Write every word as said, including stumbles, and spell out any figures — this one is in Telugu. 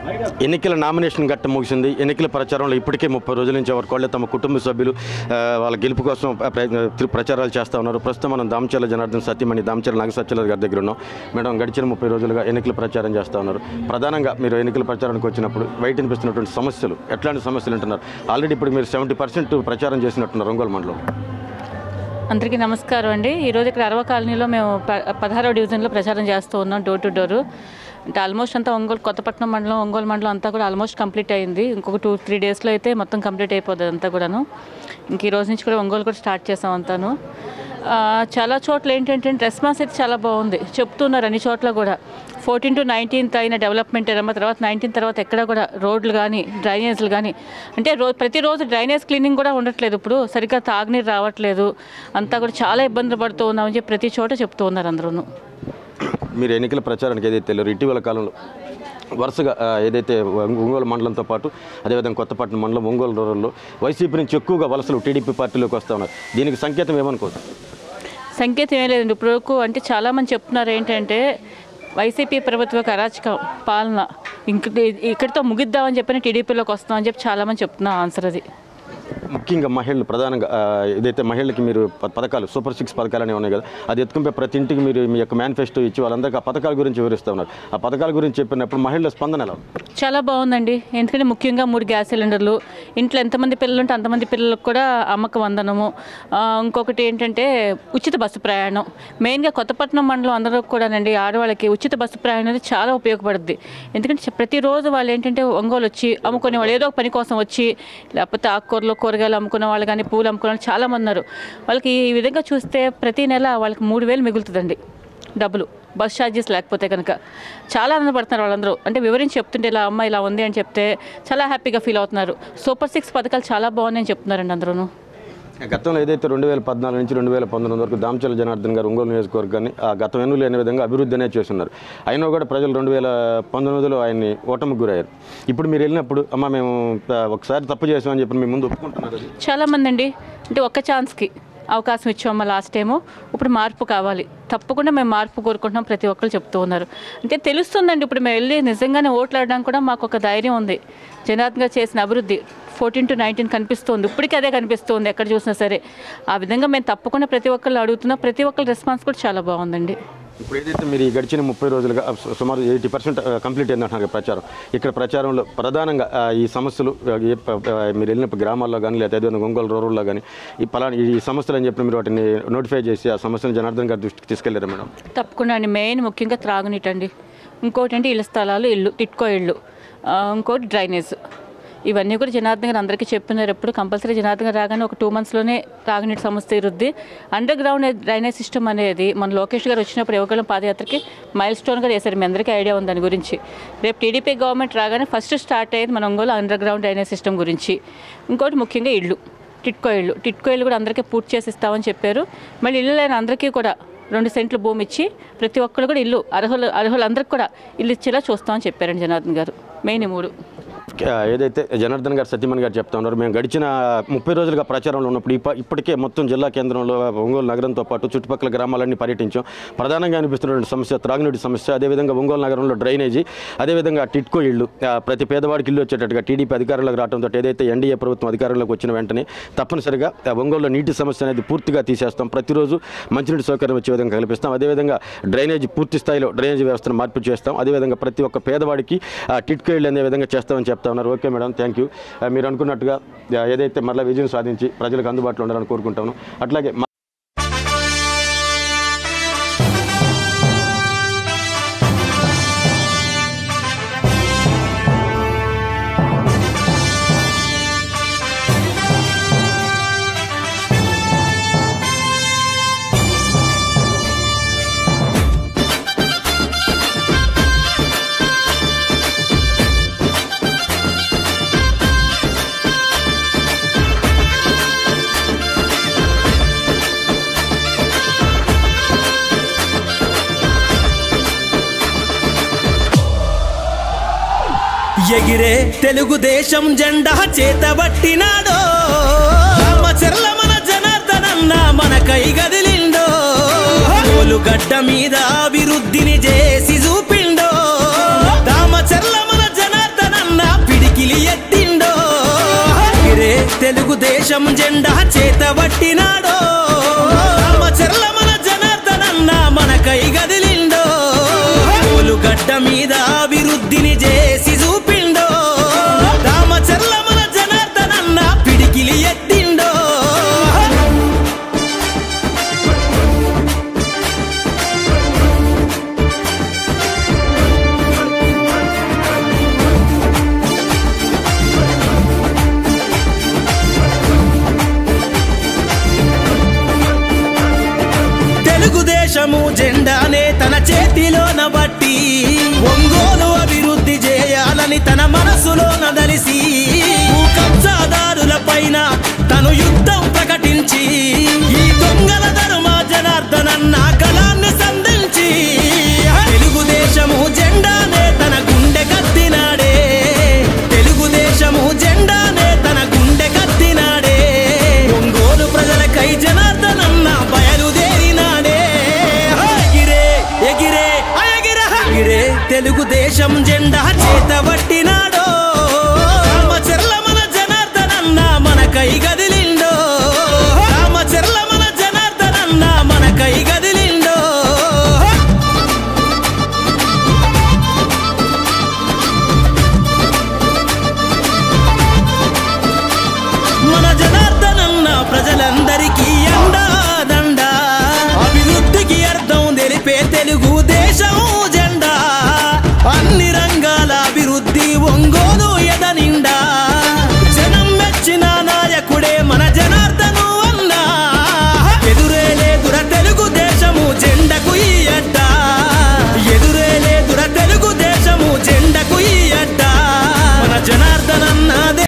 ఎన్నికల నామినేషన్ ఘట్టం ముగిసింది. ఎన్నికల ప్రచారంలో ఇప్పటికే ముప్పై రోజుల నుంచి ఎవరికోళ్ళే తమ కుటుంబ సభ్యులు వాళ్ళ గెలుపు కోసం ప్రచారాలు చేస్తూ ఉన్నారు. ప్రస్తుతం మనం దామచర్ల జనార్దన్ సత్యమణి దామచర్ల నాగసత్యల గారి దగ్గర ఉన్నాం. మేడం, గడిచిన ముప్పై రోజులుగా ఎన్నికల ప్రచారం చేస్తూ ఉన్నారు. ప్రధానంగా మీరు ఎన్నికల ప్రచారానికి వచ్చినప్పుడు బయట వినిపిస్తున్నటువంటి సమస్యలు ఎట్లాంటి సమస్యలు అంటున్నారు? ఆల్రెడీ ఇప్పుడు మీరు సెవెంటీ పర్సెంట్ ప్రచారం చేసినట్టున్నారు ఒంగోలు మండలం. అందరికీ నమస్కారం అండి. ఈరోజు ఇక్కడ అరవ కాలనీలో మేము పదహారవ డివిజన్లో ప్రచారం చేస్తూ ఉన్నాం, డోర్ టు డోరు. అంటే ఆల్మోస్ట్ అంతా ఒంగోలు కొత్తపట్నం మండలం ఒంగోలు మండలం అంతా కూడా ఆల్మోస్ట్ కంప్లీట్ అయింది. ఇంకొక టూ త్రీ డేస్లో అయితే మొత్తం కంప్లీట్ అయిపోతుంది అంతా కూడాను. ఇంక ఈ రోజు నుంచి కూడా ఒంగోలు కూడా స్టార్ట్ చేసాం అంతాను. చాలా చోట్ల ఏంటంటే రెస్పాన్స్ అయితే చాలా బాగుంది, చెప్తున్నారు అన్ని చోట్ల కూడా. ఫోర్టీన్ టు నైన్టీన్త్ అయిన డెవలప్మెంట్ ఏమో తర్వాత నైన్టీన్ తర్వాత ఎక్కడ కూడా రోడ్లు కానీ డ్రైనేజ్లు కానీ అంటే రో ప్రతిరోజు డ్రైనేజ్ క్లీనింగ్ కూడా ఉండట్లేదు. ఇప్పుడు సరిగ్గా తాగునీరు రావట్లేదు, అంతా కూడా చాలా ఇబ్బందులు పడుతూ ఉన్నామని చెప్పి ప్రతి చోట చెప్తూ ఉన్నారు అందరూ. మీరు ఎన్నికల ప్రచారానికి ఏదైతే తెలియదు ఇటీవల కాలంలో వరుసగా ఏదైతే ఒంగోలు మండలంతో పాటు అదేవిధంగా కొత్తపట్నం మండలం ఒంగోలు రూరల్లో వైసీపీ నుంచి ఎక్కువగా వలసలు టీడీపీ పార్టీలోకి వస్తూ ఉన్నారు. దీనికి సంకేతం ఏమనుకోవచ్చు? సంకేతం ఏం లేదండి. ఇప్పుడు అంటే చాలామంది చెప్తున్నారు ఏంటంటే వైసీపీ ప్రభుత్వ అరాచక పాలన ఇంక ఇక్కడితో ముగిద్దామని చెప్పని టీడీపీలోకి వస్తామని చెప్పి చాలామంది చెప్తున్నారు. ఆన్సర్ అది. ముఖ్యంగా మహిళలు ప్రధానంగా ఏదైతే మహిళలకి మీరు పథకాలు సూపర్ సిక్స్ పథకాలు అనేవి ఉన్నాయి కదా, అది ఎత్తుకుంటే ప్రతి ఇంటికి మీరు మీ యొక్క మేనిఫెస్టో ఇచ్చి వాళ్ళందరికీ ఆ పథకాల గురించి వివరిస్తూ ఉన్నారు. ఆ పథకాల గురించి చెప్పినప్పుడు మహిళల స్పందన ఎలా? చాలా బాగుందండి. ఎందుకంటే ముఖ్యంగా మూడు గ్యాస్ సిలిండర్లు, ఇంట్లో ఎంతమంది పిల్లలు ఉంటే అంతమంది పిల్లలకు కూడా అమ్మక వందనము, ఇంకొకటి ఏంటంటే ఉచిత బస్సు ప్రయాణం. మెయిన్గా కొత్తపట్నం మండలం అందరూ కూడానండి ఆడవాళ్ళకి ఉచిత బస్సు ప్రయాణం అనేది చాలా ఉపయోగపడుద్ది. ఎందుకంటే ప్రతిరోజు వాళ్ళు ఏంటంటే ఒంగోలు వచ్చి అమ్ముకునే వాళ్ళు ఏదో ఒక పని కోసం వచ్చి, లేకపోతే ఆకుకూరలు కూరగాయలు అమ్ముకునే వాళ్ళు కానీ పూలు అమ్ముకునే వాళ్ళు చాలామంది ఉన్నారు. వాళ్ళకి ఈ విధంగా చూస్తే ప్రతి నెల వాళ్ళకి మూడు వేలు మిగులుతుందండి డబ్బులు, బస్ ఛార్జెస్ లేకపోతే కనుక. చాలా ఆనందపడుతున్నారు వాళ్ళందరూ. అంటే వివరించి చెప్తుంటే ఇలా అమ్మ ఇలా ఉంది అని చెప్తే చాలా హ్యాపీగా ఫీల్ అవుతున్నారు. సూపర్ సిక్స్ పథకాలు చాలా బాగున్నాయని చెప్తున్నారండి అందరూ. గతంలో ఏదైతే రెండు వేల పద్నాలుగు నుంచి రెండు వేల పంతొమ్మిది వరకు దామచర్ల జనార్దన్ గారు ఒంగోలు నియోజకవర్గాన్ని ఆ గతం ఎన్నులు అనే విధంగా అభివృద్ధి అనేది చేస్తున్నారు. అయినా కూడా ప్రజలు రెండు వేల పంతొమ్మిదిలో ఆయన్ని ఓటమికి గురయ్యారు. ఇప్పుడు మీరు వెళ్ళినప్పుడు అమ్మ మేము ఒకసారి తప్పు చేసామని చెప్పి మీ ముందు ఒప్పుకుంటున్నారు. చాలామంది అండి అంటే ఒక్క ఛాన్స్కి అవకాశం ఇచ్చామా లాస్ట్ టైము, ఇప్పుడు మార్పు కావాలి, తప్పకుండా మేము మార్పు కోరుకుంటున్నాం ప్రతి ఒక్కరు చెప్తూ ఉన్నారు. అంటే తెలుస్తుందండి. ఇప్పుడు మేము వెళ్ళి నిజంగానే ఓట్లాడడానికి కూడా మాకు ఒక ధైర్యం ఉంది. జనార్దన్ గారు చేసిన అభివృద్ధి ఫోర్టీన్ టు నైన్టీన్ కనిపిస్తుంది, ఇప్పటికీ అదే కనిపిస్తుంది ఎక్కడ చూసినా సరే. ఆ విధంగా మేము తప్పకుండా ప్రతి ఒక్కళ్ళు అడుగుతున్నాం. ప్రతి ఒక్కరి రెస్పాన్స్ కూడా చాలా బాగుందండి. ఇప్పుడు ఏదైతే మీరు ఈ గడిచిన ముప్పై రోజులుగా సుమారు ఎయిటీ పర్సెంట్ కంప్లీట్ అయిందంటున్నారు ప్రచారం. ఇక్కడ ప్రచారంలో ప్రధానంగా ఈ సమస్యలు మీరు వెళ్ళినప్పుడు గ్రామాల్లో కానీ లేదా అదేవిధంగా ఒంగోలు రూరల్లో కానీ ఈ పలానా ఈ సమస్యలు అని చెప్పి మీరు వాటిని నోటిఫై చేసి ఆ సమస్యను జనార్దన్ గారి దృష్టికి తీసుకెళ్లారు మేడం? తప్పకుండా అండి. మెయిన్ ముఖ్యంగా త్రాగునీటి అండి, ఇంకోటి అంటే ఇళ్ళ స్థలాలు, ఇల్లు టిట్కో ఇళ్ళు, ఇంకోటి డ్రైనేజ్. ఇవన్నీ కూడా జనార్దన్ గారు అందరికీ చెప్తున్నారు. ఎప్పుడు కంపల్సరీ జనార్దన్ గారు రాగానే ఒక టూ మంత్స్లోనే తాగునీటి సమస్య తీరుద్ది. అండర్ గ్రౌండ్ డ్రైనేజ్ సిస్టమ్ అనేది మన లోకేష్ గారు వచ్చినప్పుడు యువకులం పాదయాత్రకి మైల్ స్టోన్గా చేశారు. మీ అందరికీ ఐడియా ఉంది దాని గురించి. రేపు టీడీపీ గవర్నమెంట్ రాగానే ఫస్ట్ స్టార్ట్ అయ్యేది మన Ongole underground drainage system గురించి. ఇంకోటి ముఖ్యంగా ఇళ్ళు, టిట్కో ఇళ్ళు టిట్కో ఇళ్ళు కూడా అందరికీ పూర్తి చేసి ఇస్తామని చెప్పారు. మళ్ళీ ఇల్లు లేని అందరికీ కూడా రెండు సెంట్లు భూమి ఇచ్చి ప్రతి ఒక్కరు కూడా ఇల్లు అర్హులు అర్హులందరికీ కూడా ఇల్లు ఇచ్చేలా చూస్తామని చెప్పారండి జనార్దన్ గారు. మెయిన్ మూడు ఏదైతే జనార్దన్ గారు సత్యమణి గారు చెప్తా ఉన్నారు, మేము గడిచిన ముప్పై రోజులుగా ప్రచారంలో ఉన్నప్పుడు ఇప్పటికే మొత్తం జిల్లా కేంద్రంలో ఒంగోలు నగరంతో పాటు చుట్టుపక్కల గ్రామాలన్నీ పర్యటించాం. ప్రధానంగా అనిపిస్తున్నటువంటి సమస్య త్రాగునీటి సమస్య, అదేవిధంగా ఒంగోలు నగరంలో డ్రైనేజీ, అదేవిధంగా టిట్కో ఇళ్ళు, ప్రతి పేదవాడికి ఇల్లు వచ్చేటట్టుగా టీడీపీ అధికారంలోకి రావడంతో ఏదైతే ఎన్డీఏ ప్రభుత్వం అధికారంలోకి వచ్చిన వెంటనే తప్పనిసరిగా ఒంగోలులో నీటి సమస్య అనేది పూర్తిగా తీసేస్తాం. ప్రతిరోజు మంచినీటి సౌకర్యం వచ్చే విధంగా కల్పిస్తాం. అదేవిధంగా డ్రైనేజీ పూర్తి స్థాయిలో డ్రైనేజీ వ్యవస్థను మార్పు చేస్తాం. అదేవిధంగా ప్రతి ఒక్క పేదవాడికి టిట్కో ఇళ్ళు అనే విధంగా చేస్తామని చెప్తా ఉన్నారు. Okay madam, thank you. మీరు అనుకున్నట్టుగా ఏదైతే మరలా విజయం సాధించి ప్రజలకు అందుబాటులో ఉండాలని కోరుకుంటాను. అట్లాగే ఎగిరే తెలుగుదేశం జెండా చేతబట్టినాడో, దామచర్ల మన జనార్దనన్న మన కై గదిలిండో, గడ్డ మీద అభివృద్ధిని చేసి చూపిండో, దామచర్ల మన జనార్దన తెలుగుదేశం జెండా చేతబట్టినాడో రామచర్ల మన జనార్దనన్న మనకై గదిలిండో గడ్డ మీద అభివృద్ధిని చేసి చూపిండో రామచర్ల మన జనార్దనన్న పిడికిలి ఎత్తిండో తెలుగుదేశము జెండానే తన చేతిలోన బట్టి ఒంగోలు అభివృద్ధి చేయాలని తన మనసులోన దలిసి కబ్జాదారుల పైన తను యుద్ధం ప్రకటించి ఈ దొంగల ధర్మ జనార్దనన్న కళాన్ని సంధించి తెలుగుదేశము జెండానే తన గుండె కత్తినాడే తెలుగుదేశము జెండానే తన గుండె కత్తినాడే ఒంగోలు ప్రజలకై జనార్దనన్న బయలుదేరినాడే ఎగిరే ఎగిరే ఎగిరే తెలుగుదేశం జెండా చేతబట్టినాడో రామచర్ల మన జనార్దనన్న మనకై గదిలిండో రామచర్ల మన జనార్దనన్న మనకై గదిలిండో మన జనార్దనన్న ప్రజలందరికీ అండా దండా అభివృద్ధికి అర్థం తెలిపే తెలుగుదేశం జెండా అన్ని రంగాల అభివృద్ధి ఒంగోలు ఎదనిండా జనం మెచ్చిన నాయకుడే మన జనార్దను అన్నా ఎదురే లేదుర తెలుగుదేశము జెండకు ఈ అడ్డ ఎదురే లేదుర తెలుగుదేశము జెండకు ఈ అడ్డ మన జనార్దనన్నదే